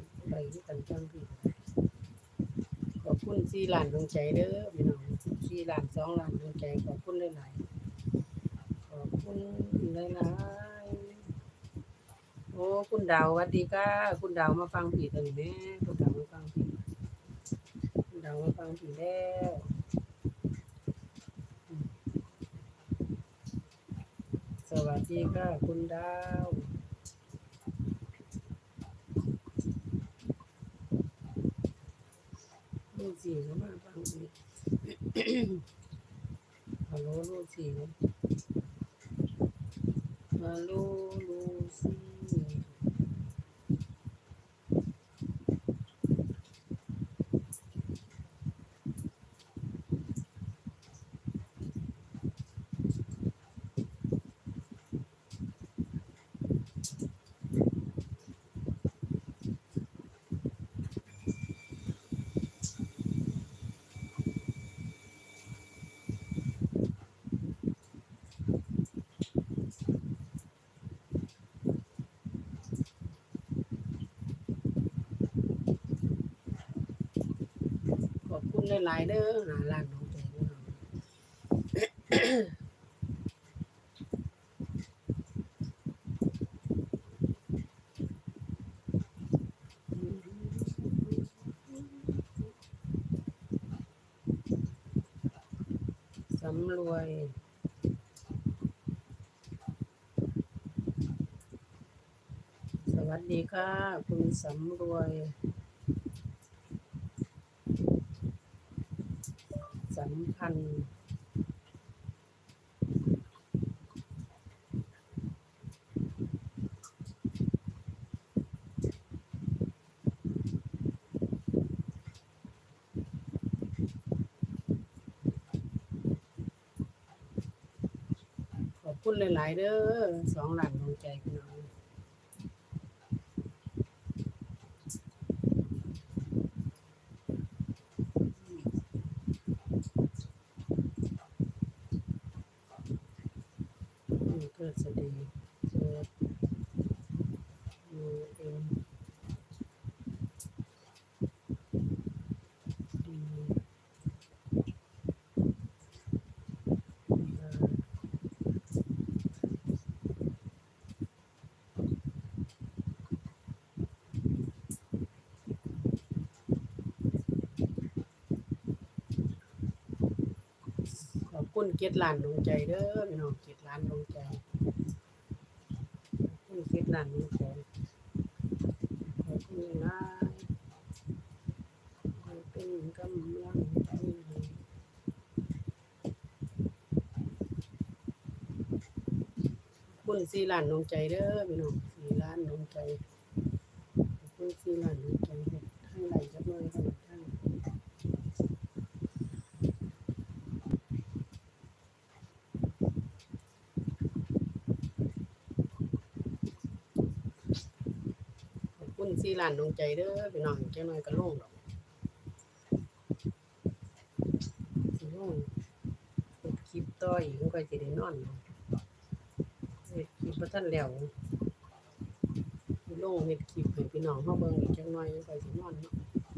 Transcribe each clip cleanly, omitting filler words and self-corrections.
ไปที่กันจังพี่ขอบคุณ4ล้านดวงใจเด้อพี่น้อง4ล้าน2ล้านดวงใจขอบคุณหลายๆขอบคุณหลายๆโอ้คุณดาวสวัสดีค่ะคุณดาวมาฟังพี่ตอนนี้แม่คุณดาวมาฟังพี่คุณดาวมาฟังพี่แล้วสวัสดีค่ะคุณดาวลูกสี่เขามาฟังพี่ฮัลโหลลูกสี่ฮัลโหลลูกสี่ขอบคุณหลายๆเด้อ5 ล้านดวงใจพี่น้องสำรวยสวัสดีค่ะคุณสำรวยสัมพันธ์ขอบคุณหลายๆเด้อ2 ล้านดวงใจพี่น้องเกิดสดีเกิดUMดีขอบคุณ7 ล้านดวงใจเด้อพี่น้อง7 ล้านดวงใจขอบคุณ7 ล้านดวงใจขอบคุณหลายให้เป็นกำลังใจให้ขอบคุณ4 ล้านดวงใจเด้อพี่น้อง4 ล้านดวงใจขอบคุณ4 ล้านดวงใจเฮ็ดทั้งหลายจักหน่อยทั้งขอบคุณ4 ล้านดวงใจเด้อพี่น้องจักหน่อยก็ลงดอกสิลงเฮ็ดคลิปต่ออีกมันก็สิได้นอนเฮ็ดคลิปบ่ทันแล้วสิลงเฮ็ดคลิปให้พี่น้องเฮาเบิ่งอีกจักหน่อยมันก็สินอนเนาะ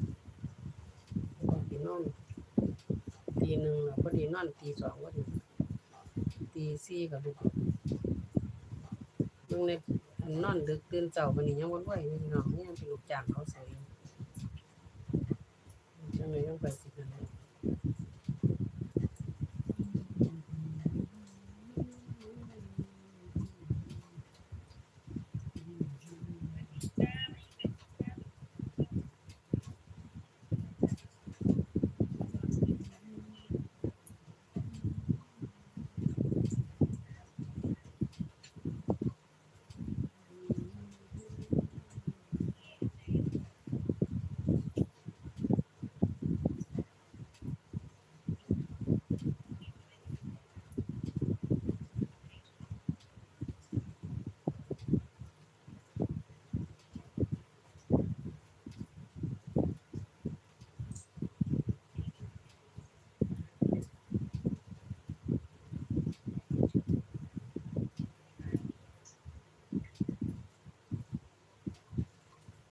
ก็สินอนตี 1แล้วพอดีนอนตี 2พอดีตี 4ก็ลุกเบิ่งในอันนอนดึกตื่นเช้าบัดนี้ยังบ่รวยอยู่พี่น้องยังเป็นลูกจ้างเขาเสียอยู่จังได๋ยังไปสิ